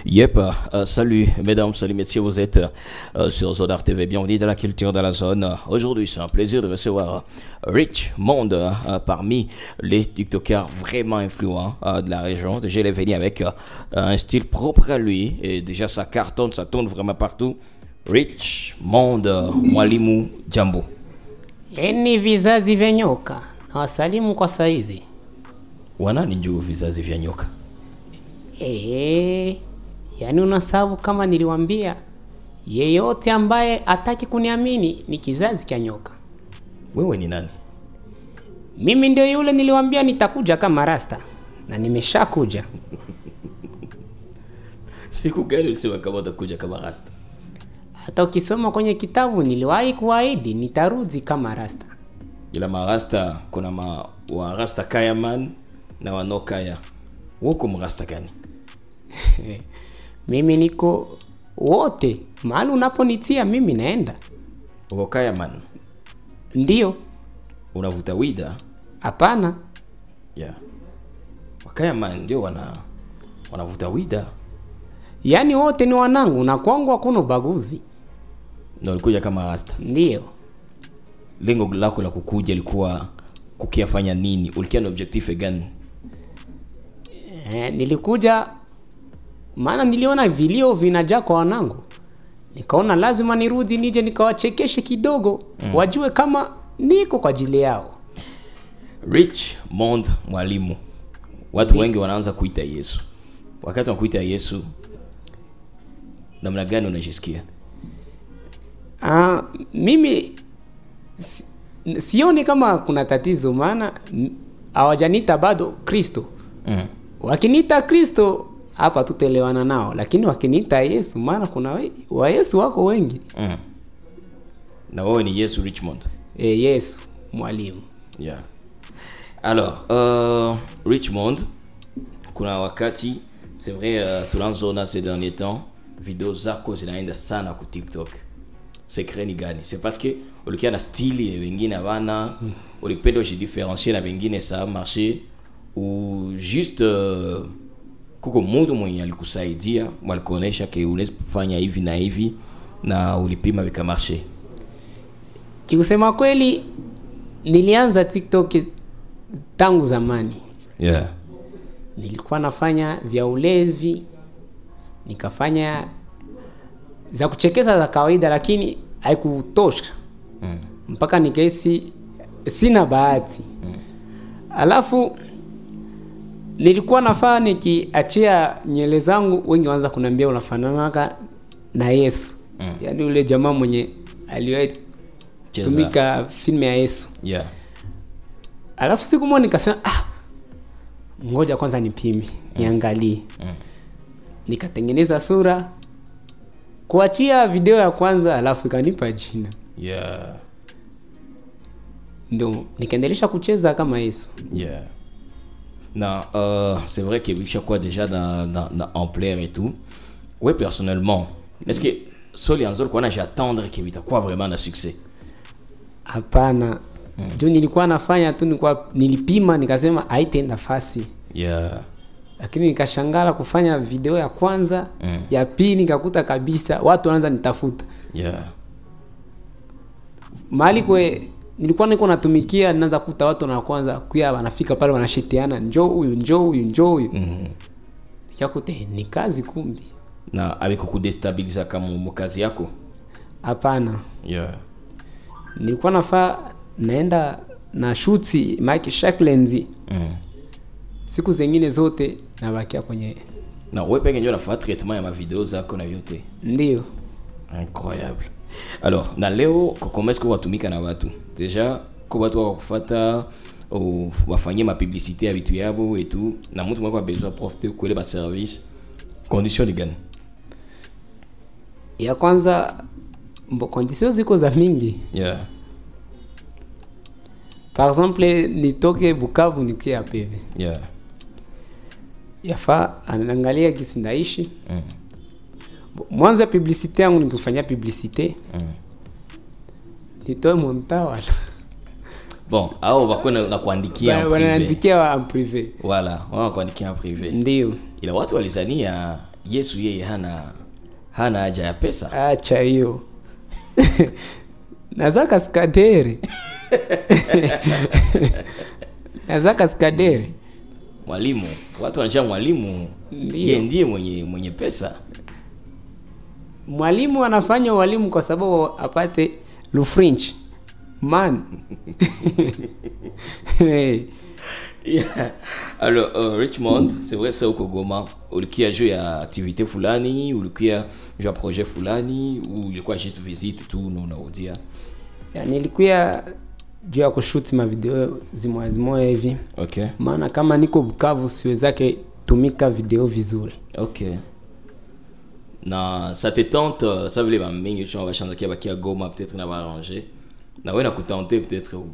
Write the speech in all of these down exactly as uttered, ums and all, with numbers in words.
Yep, euh, salut mesdames, salut messieurs, vous êtes euh, sur Zodar T V, bienvenue dans la culture de la zone. Aujourd'hui, c'est un plaisir de recevoir Rich Monde euh, parmi les TikTokers vraiment influents euh, de la région. Déjà, il est venu avec euh, un style propre à lui et déjà ça cartonne, ça tourne vraiment partout. Rich Monde, Mwalimu Jambo. Eni vizazi vya nyoka na wasalimu kwa saizi. Wanani njoo vizazi vya nyoka? Eee, yani unasabu kama niliwambia, yeyote ambaye ataki kuniamini ni kizazi cha nyoka. Wewe ni nani? Mimi ndio yule niliwambia nitakuja kama rasta, na nimeshakuja. Siku gani ulisema kama utakuja kama rasta? Hata ukisoma kwenye kitabu niliwahi kuahidi nitarudi kama rasta. Ila marasta kuna ma wa rasta kaya man na wano kaya. Woko mrasta gani? Mimi niko wote, mahali unaponitia mimi naenda. Uko kaya man? Ndiyo. Unavuta wida? Hapana. Yeah. Wakaya man ndio wana wanavuta wida. Yani wote ni wanangu na kwangu hakuna ubaguzi. Na ulikuja kama rasta? Ndiyo. Lengo lako la kukuja likuwa kukiafanya nini? Ulikia na objective gani? Eh, nilikuja maana niliona vilio vinajaa kwa wanangu. Nikaona lazima nirudi nije nikawachekeshe kidogo, mm. wajue kama niko kwa ajili yao. Rich Monde Mwalimu. Watu Ni... wengi wanaanza kuita Yesu. Wakati wanakuita Yesu, namna gani unajisikia? Ah, mimi si, sioni kama kuna tatizo, maana hawajaniita bado Kristo. Mm. Wakiniita Kristo hapa tutelewana nao, lakini wakiniita Yesu, maana kuna we, wa Yesu wako wengi. Mm. Na wewe ni Yesu Richmond? Eh, Yesu Mwalimu. Yeah. Alors, euh, Richmond, kuna wakati, c'est vrai, uh, tulanzona ces derniers temps, video zako zinaenda sana ku TikTok. Secret ni gani? C'est parce que ulikia na style wengine havana, mm. ulipenda ujidifférencier na wengine ça a marché, ou juste uh, kuko mtu mwenye alikusaidia, mwalikuonesha ke unaweza kufanya hivi na hivi na ulipima vika marché. Kikusema kweli nilianza TikTok tangu zamani. Yeah. Nilikuwa nafanya vya ulevi, nikafanya za kuchekesha za kawaida, lakini haikutosha. Mm. Mpaka nikahisi sina bahati. Mm. Alafu nilikuwa nafaa nikiachia nywele zangu, wengi waanza kuniambia unafanana na Yesu. Mm. Yaani yule jamaa mwenye aliwahi tumika film ya Yesu. Yeah. Alafu siku moja nikasema ah, ngoja kwanza nipime, mm. niangalie. Mm. Nikatengeneza sura, kuachia video ya kwanza, alafu ikanipa jina. Yeah. Ndio nikaendelea kucheza kama Yesu. Yeah. Non, euh, c'est vrai que chaque fois déjà dans, dans, dans ampleur et tout. Ouais, personnellement, est-ce que Soli Anzol qu'on a j'attendre qu'il vita quoi vraiment de succès? Hapana. Mm. Juu nilikuwa nafanya tu, nilikuwa nilipima nikasema haitaenda nafasi. Yeah. Lakini nikashangala kufanya video ya kwanza, mm. ya pili nikakuta kabisa watu wanaanza nitafuta. Yeah. Mali kwe nilikuwa niko natumikia, ninaanza kuta watu na kwanza kuya wanafika pale wanashitiana, njoo huyu njoo huyu njoo huyu. Mhm. Nikakute ni kazi kumbi. Na alikukudestabiliza kama mkazi yako? Hapana. Yeah. Nilikuwa nafaa naenda na shuti Mike Shacklenzi. Mhm. Siku zingine zote nabakia kwenye. Na wewe peke njoo nafanya traitement ya ma video zako na yote. Ndio. Incroyable. Alors, na leo comment est-ce que watumika na watu? Déjà, kwa watu wakufuata au wafanyie ma publicité ya vitu yabo et tout, na mtu mwenye kwa besoin profiter kwa ile ba service. Condition ni gani? Ya kwanza mbo conditions ziko za mingi. Yeah. Par exemple, nitoke Bukavu nikia P V. Yeah. Yafaa anaangalia kisi ndaishi. Mm. Mwanzo ya publicité yangu nikifanya publicité. Mm. Nitoe montawa. Bon, hao wako na kuandikia en privé. Wanaandikia en privé. Voilà, wao kuandikia en privé. Ndio. Ila watu walizania Yesu yeye hana hana haja ya pesa. Acha hiyo. Nazaka skadere. Nazaka skadere. Mwalimu, watu wanasema mwalimu yeye ndiye mwenye mwenye pesa. Mwalimu anafanya walimu kwa sababu apate lu French. Man. Yeah. Alors uh, Richmond, c'est vrai ça uko Goma, ulikia juu ya activité fulani, ulikia juu ya projet fulani ou ilikuwa juste visite tu na unarudia? Ya, nilikuwa juu ya kushoot ma video zimoya zimoya hivi. Okay. Maana kama niko Bukavu siwezake tumika video vizuri. Okay. Na ça te tente, ça veut dire mingi tu vas chanter kia bakia Goma peut-être na va arranger. Na wewe na kutenter peut-être ou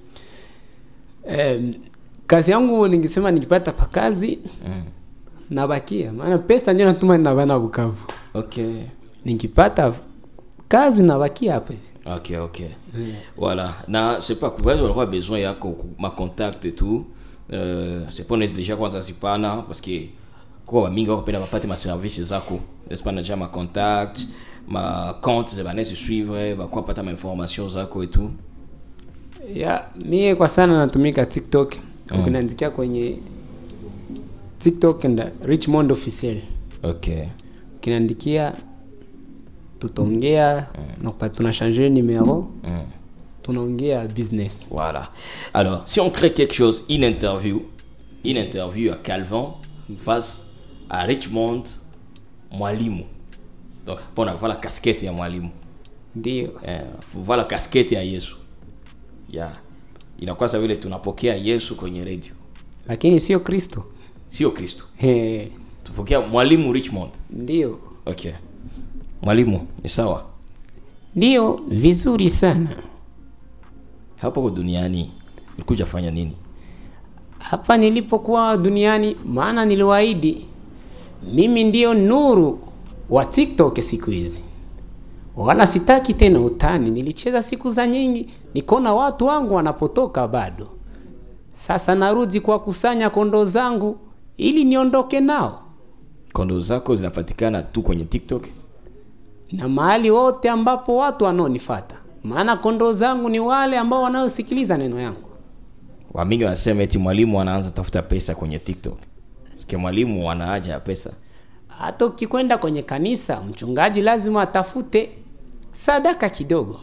um, kazi yangu ningesema nikipata pa kazi mm. nabakia. Maana pesa ndio natuma na bana Bukavu. Okay. Nikipata kazi nabakia hapa. Ok, ok. Mm. Voilà. Na c'est pas couvert, on aura besoin ya ma contact et tout. Euh, c'est pas déjà kwanza sipana parce que kwa mingi wakapenda wapate ma services zako. N'est-ce pas déjà ma contact, ma compte, ba nesi suivre, ba kwa pata ma information zako et tout. Ya, mie kwa sana natumika TikTok. Mm. Ukiniandikia kwenye TikTok na Richmond official. Okay. Ukiniandikia tutaongea mm. na tunachange numéro. Mm. Tunaongea business. Voilà. Alors, si on crée quelque chose, une interview, une interview à Calvin face à Richmond Mwalimu. Donc, on a la casquette ya Mwalimu. Ndio. Eh, voilà la casquette ya Yesu. Yeah. Inakuwa sawa vile tunapokea Yesu kwenye radio. Lakini sio Kristo. Sio Kristo. Eh. Tupokea Mwalimu Richmond. Ndio. Okay. Mwalimu, ni sawa? Ndio, vizuri sana. Hapo kwa duniani ulikuja fanya nini? Hapa nilipokuwa duniani, maana niliwaahidi mimi ndio nuru wa TikTok siku hizi. Wala sitaki tena utani. Nilicheza siku za nyingi, nikaona watu wangu wanapotoka bado. Sasa narudi kwa kusanya kondoo zangu ili niondoke nao. Kondoo zako zinapatikana tu kwenye TikTok? Na mahali wote ambapo watu wanaonifuata. Maana kondoo zangu ni wale ambao wanaosikiliza neno yangu. Wamingi wanasema eti mwalimu anaanza tafuta pesa kwenye TikTok. Sikia mwalimu ana haja ya pesa. Hata ukikwenda kwenye kanisa, mchungaji lazima atafute sadaka kidogo.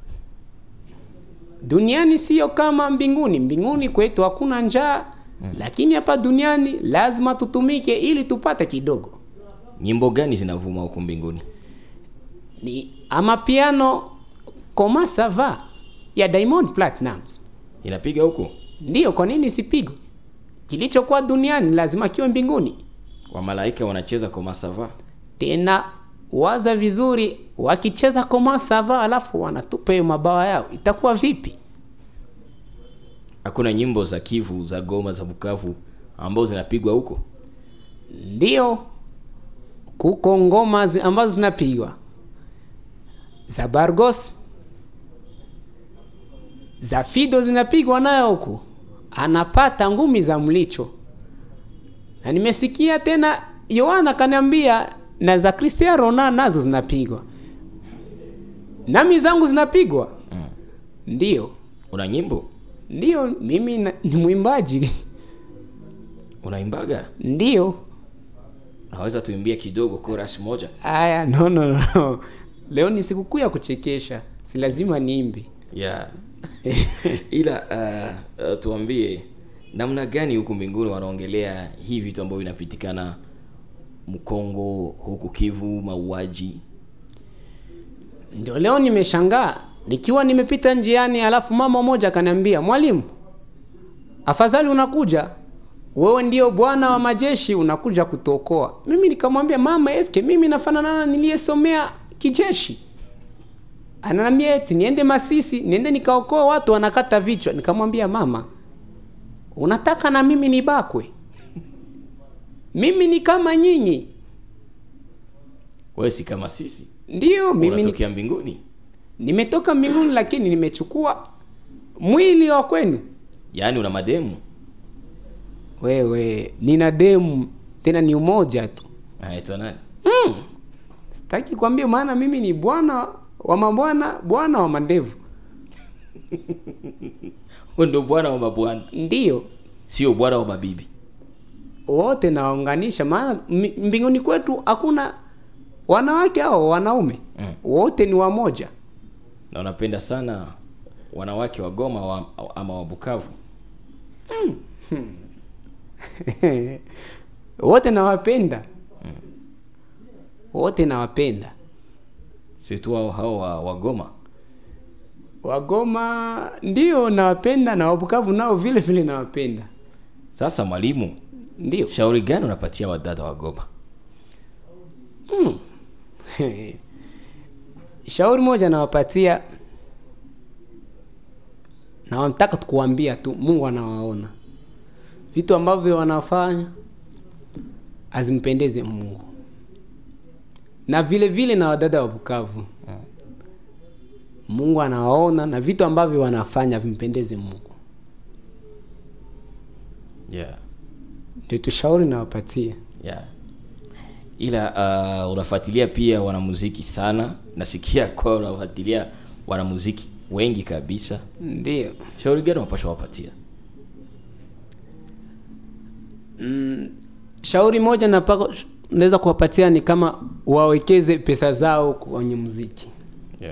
Duniani sio kama mbinguni. Mbinguni kwetu hakuna njaa, hmm. lakini hapa duniani lazima tutumike ili tupate kidogo. Nyimbo gani zinavuma huko mbinguni? Ni Amapiano Koma Sava ya Diamond Platnumz. Inapiga huko? Ndio, kwa nini sipigwe? Kilichokuwa duniani lazima kiwe mbinguni. Wa malaika wanacheza Koma Sava. Tena waza vizuri, wakicheza Koma Sava alafu wanatupa mabawa yao, itakuwa vipi? Hakuna nyimbo za Kivu, za Goma, za Bukavu ambazo zinapigwa huko? Ndio. Kuko ngoma zi ambazo zinapigwa. Za Bargos, za Fido zinapigwa nayo huko. Anapata ngumi za mlicho. Na nimesikia tena Yohana kaniambia na za Cristiano Ronaldo nazo zinapigwa. Nami zangu zinapigwa. Mm. Ndio. Una nyimbo? Ndio, mimi na, ni mwimbaji. Unaimbaga? Ndio. Naweza tuimbie kidogo chorus moja? Aya, no no no. Leo ni sikukuu ya kuchekesha. Si lazima niimbe. Yeah. Ila uh, uh, tuambie namna gani huko mbinguni wanaongelea hivi vitu ambavyo vinapitikana Mkongo, huku Kivu, mauaji? Ndio leo nimeshangaa nikiwa nimepita njiani, alafu mama mmoja akaniambia, "Mwalimu, afadhali unakuja. Wewe ndio Bwana wa majeshi, unakuja kutuokoa." Mimi nikamwambia, "Mama, eske mimi nafanana niliyesomea kijeshi?" Ananiambia eti niende Masisi, niende nikaokoa watu wanakata vichwa. Nikamwambia, "Mama, unataka na mimi nibakwe? Mimi ni kama nyinyi." Wewe si kama sisi? Ndio, mimi unatokea mbinguni. Nimetoka mbinguni, lakini nimechukua mwili wa kwenu. Yaani una mademu? Wewe, nina demu, tena ni umoja tu. Anaitwa nani? Mm. Sitaki kuambia maana mimi ni bwana wa mabwana, bwana wa mandevu. Ndio bwana wa mabwana. Ndio. Sio bwana wa mabibi. Wote nawaunganisha maana mbinguni kwetu hakuna wanawake au wanaume. Mm. Wote ni wamoja. Na unapenda sana wanawake wa Goma wa, ama wa Bukavu? Mm. Wote nawapenda. Mm. Wote nawapenda. Si tu hao hao wa, wa Goma. Wa Goma ndio nawapenda na wa Bukavu nao vile vile nawapenda. Sasa mwalimu, ndio shauri gani unapatia wadada wa Goma? Mm. Shauri moja nawapatia, na wanataka tukuambia tu Mungu anawaona. Vitu ambavyo wanafanya azimpendeze Mungu. Na vile vile na wadada wa Bukavu. Hmm. Mungu anawaona na vitu ambavyo wanafanya vimpendeze Mungu. Yeah. Ndio tushauri na wapatia. Yeah. Ila uh, unafuatilia pia wanamuziki sana. Nasikia kwa unafuatilia wanamuziki wengi kabisa. Ndio. Shauri gani unapaswa wapatia? Mm, shauri moja napaka naweza kuwapatia ni kama wawekeze pesa zao kwenye muziki. Yeah.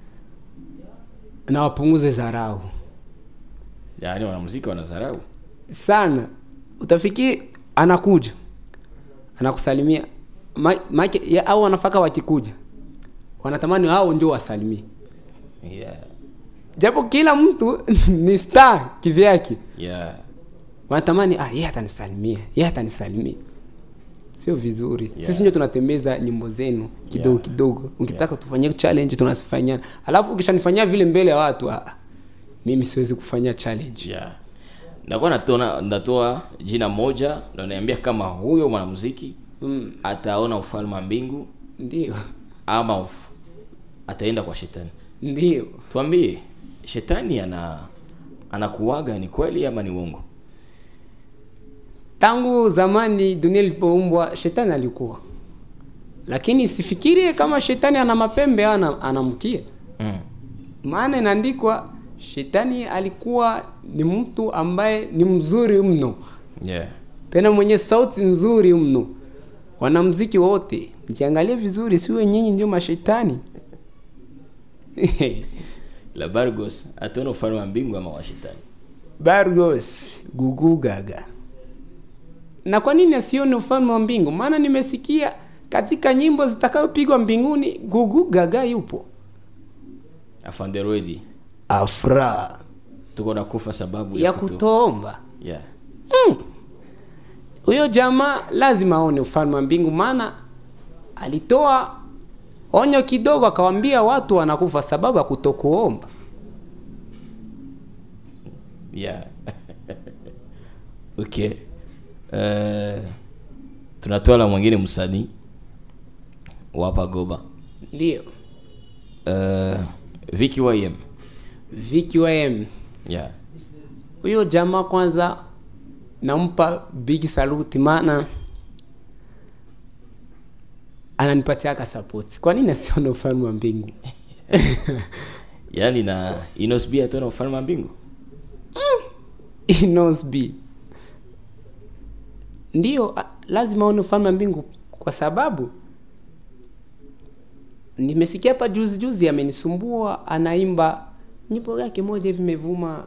Na wapunguze dharau. Yaani wanamuziki wanadharau sana. Utafikiri anakuja anakusalimia ma, ya, au wanafaka wakikuja wanatamani hao ndio wasalimie. Yeah. Japo kila mtu ni star kivyake. Yeah. Wanatamani ah yeye atanisalimia, yeye atanisalimia. Sio vizuri. Yeah. Sisi ndio tunatembeza nyimbo zenu kidogo yeah. kidogo. Ukitaka yeah. tufanyie challenge tunasifanyana. Alafu ukishanifanyia vile mbele ya watu ah mimi siwezi kufanya challenge. Yeah. Nakuwa natona ndatoa jina moja na niambia kama huyo mwanamuziki mm. ataona ufalme wa mbingu. Ndio. Ama uf, ataenda kwa shetani. Ndio. Tuambie, shetani ana anakuaga ni kweli ama ni uongo? Tangu zamani dunia ilipoumbwa shetani alikuwa. Lakini sifikirie kama shetani ana mapembe ana anamkia. Mm. Maana inaandikwa shetani alikuwa ni mtu ambaye ni mzuri mno. Yeah. Tena mwenye sauti nzuri mno. Wanamuziki wote, mkiangalia vizuri siwe nyinyi ndio mashetani. La Bargos ataona ufalme wa mbingu ama wa shetani? Bargos gugu gaga. Na kwa nini asione ufalme wa mbingu? Maana nimesikia katika nyimbo zitakazopigwa mbinguni gugu gaga yupo. Afande Roedi. Afra. Tuko na kufa sababu ya, ya kutomba. Yeah. Mm. Huyo jamaa lazima aone ufalme wa mbingu maana alitoa onyo kidogo akawaambia watu wanakufa sababu ya kutokuomba. Yeah. Okay. Uh, tunatoa mwingine msanii wapa Goba. Ndio. Uh, Vicky Y M. Vicky Y M. Yeah. Huyo jamaa kwanza nampa big salute maana ananipatia ka support. Kwa nini asione ufalme wa mbingu? Yaani na Inosbi ataona ufalme wa mbingu? Mm. Inosbi. Ndio lazima aone ufalme wa mbingu kwa sababu nimesikia hapa juzi juzi amenisumbua anaimba nyimbo yake moja hivi imevuma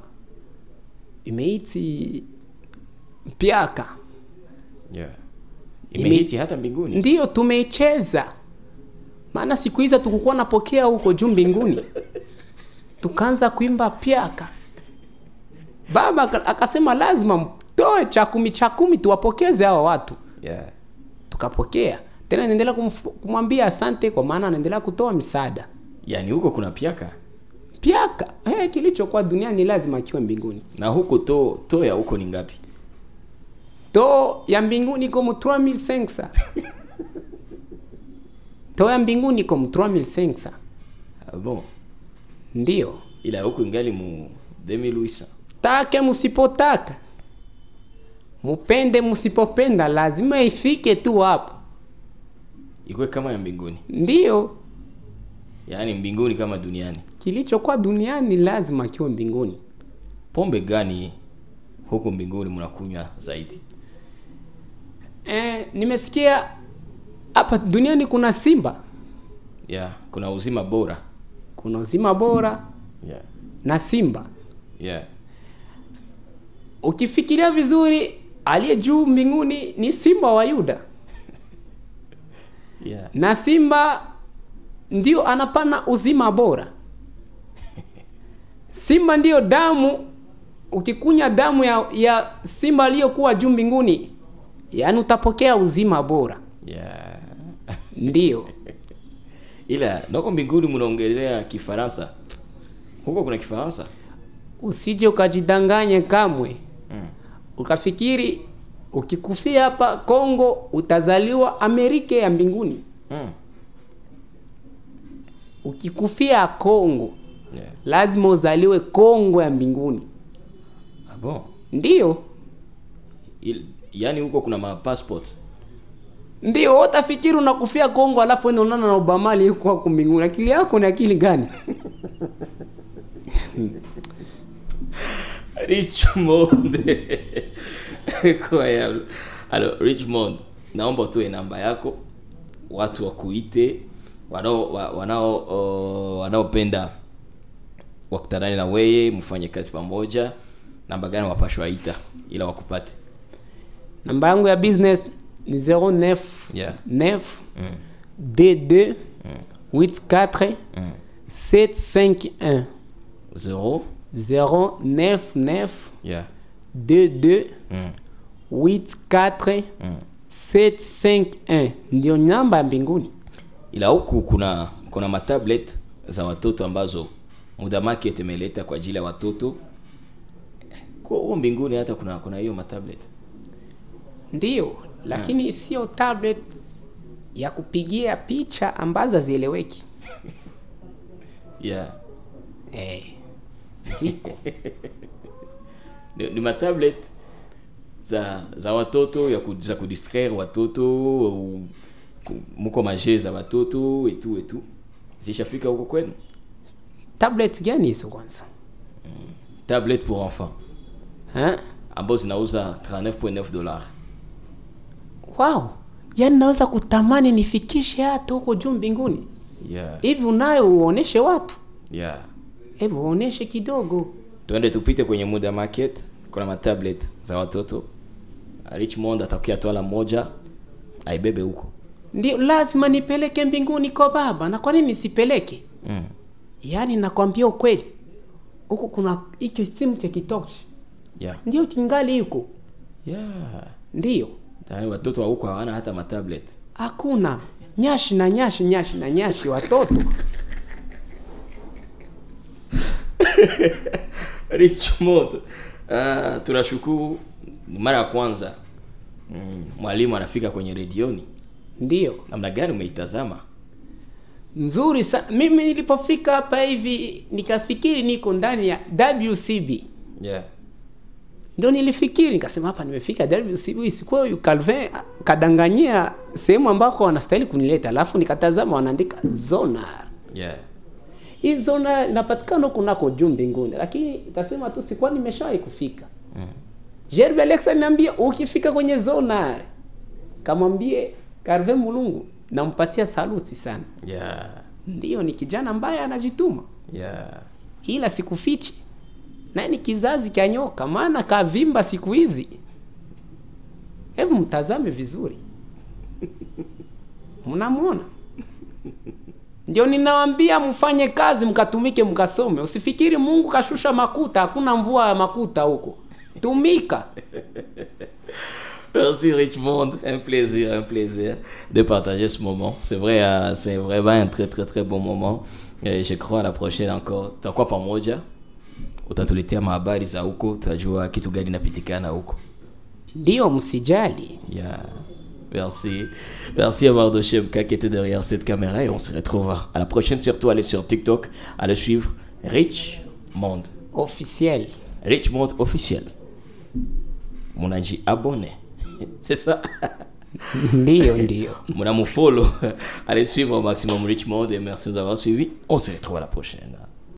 imeiti Piaka. Yeah. Imeiti hata mbinguni. Ndio tumeicheza. Maana siku hizo tukukua napokea huko juu mbinguni. Tukaanza kuimba Piaka. Baba akasema lazima mtoe cha kumi cha kumi tuwapokeze hao watu. Yeah. Tukapokea. Tena naendelea kumwambia asante kwa maana anaendelea kutoa misaada. Yaani huko kuna Piaka. Piaka. Eh, kilichokuwa duniani lazima kiwe mbinguni. Na huko to to ya huko ni ngapi? To ya mbinguni como trois mille cinq cents. To ya mbinguni como trois mille cinq cents. Ah bon. Ndio. Ila huko ingali mu deux mille huit cents. Take msipotaka. Mupende msipopenda lazima ifike tu hapo. ikuwe kama ya mbinguni. Ndiyo, Yaani mbinguni kama duniani. kilichokuwa duniani lazima kiwe mbinguni. Pombe gani huko mbinguni mnakunywa zaidi? Eh, nimesikia hapa duniani kuna simba, Yeah, kuna uzima bora. kuna uzima bora Yeah. na simba. Yeah. Ukifikiria vizuri, aliye juu mbinguni ni simba wa Yuda. Yeah. Na simba ndio anapana uzima bora. Simba ndio damu, ukikunya damu ya, ya simba aliyokuwa juu mbinguni, yaani utapokea uzima bora. Yeah. Ndio. Ila ndoko mbinguni mnaongelea Kifaransa. Huko kuna Kifaransa? Usije ukajidanganye kamwe. Mm. Ukafikiri ukikufia hapa Kongo utazaliwa Amerika ya mbinguni. Mm. Ukikufia Kongo, Yeah. lazima uzaliwe Kongo ya mbinguni. Ah bon? Ndio. Il, yani huko kuna ma passport. Ndio, utafikiri unakufia Kongo alafu wewe unaona na Obama aliyekuwa huko mbinguni. Akili yako ni akili gani? Richmond. Incroyable. Alors Richmond, naomba utoe namba yako watu wakuite wanao wa- wanao uh, wanaopenda wakutane na wewe mfanye kazi pamoja. Namba gani wapashwa ita ila wakupate? Namba yangu ya business ni zero neuf Yeah. neuf Mm. deux deux Mm. huit quatre Mm. sept cinq un. Zero. zero neuf neuf Yeah. deux deux Mm. huit quatre Mm. sept cinq un. Ndio namba ya mbinguni. Ila huku kuna kuna matablet za watoto ambazo muda market imeleta kwa ajili ya watoto. Kwa huko mbinguni hata kuna kuna hiyo matablet. Ndio, lakini sio tablet ya kupigia picha ambazo hazieleweki. Yeah. Eh. Ziko. Ni, ni matablet za za watoto ya ku, za kudistraire watoto u- ku- muko maje za watoto et tout et tout. Zishafika huko kwenu? Tablet gani hizo kwanza? Tablet pour enfants Ha? ambazo zinauza trente-neuf virgule neuf dollars. Wow. Yaani naweza kutamani nifikishe hata huko juu mbinguni. Yeah. Hivi unayo uoneshe watu? Yeah. Hebu uoneshe kidogo. Tuende tupite kwenye muda market, kuna matablet za watoto. Richmond atakia tola moja aibebe huko. Ndio lazima nipeleke mbinguni kwa baba. Na kwa nini nisipeleke? Mm. Yaani nakwambia ukweli. Huko kuna hicho simu cha kitochi. Yeah. Ndio kingali yuko. Yeah. Ndio. Tayari watoto wa huko hawana hata matablet. Hakuna. Nyashi na nyashi nyashi na nyashi watoto. Richmond. Ah, tunashukuru mara ya kwanza. Mm, mwalimu anafika kwenye redioni. Ndio. Namna gani umeitazama? Nzuri sana. Mimi nilipofika hapa hivi nikafikiri niko ndani ya W C B. Yeah. Ndio nilifikiri nikasema hapa nimefika W C B, isikuwa huyu Calvin kadanganyia sehemu ambako wanastahili kunileta. Alafu nikatazama wanaandika Zonar. Yeah. Hii zona inapatikana huko nako juu mbinguni, lakini itasema tu sikuwa nimeshawahi kufika. Mm. Jerbe Alexa niambia ukifika kwenye Zonar kamwambie Calvin Mulungu nampatia saluti sana. Yeah. Ndio ni kijana ambaye anajituma. Yeah. Ila sikufichi. Na ni kizazi cha nyoka, maana kavimba siku hizi. Hebu mtazame vizuri. Mnamuona? Ndio ninawaambia mfanye kazi, mkatumike, mkasome. Usifikiri Mungu kashusha makuta, hakuna mvua ya makuta huko. Tumika. Merci Richmond, un plaisir, un plaisir de partager ce moment. C'est vrai, euh, c'est vraiment un très très très bon moment. Et je crois à la prochaine encore. Tutakuwa pamoja. Utatuletea mahabari za huko, tutajua kitu gani napitikana huko. Ndio msijali. Yeah. Merci. Merci à Mardoché M K qui était derrière cette caméra et on se retrouve à la prochaine. Surtout allez sur TikTok, allez suivre Richmond. Officiel. Richmond officiel. Mon anji abonné. C'est ça. Ndio, ndio. Mon amour follow. Allez suivre au maximum Richmond et merci de nous avoir suivis. On se retrouve à la prochaine.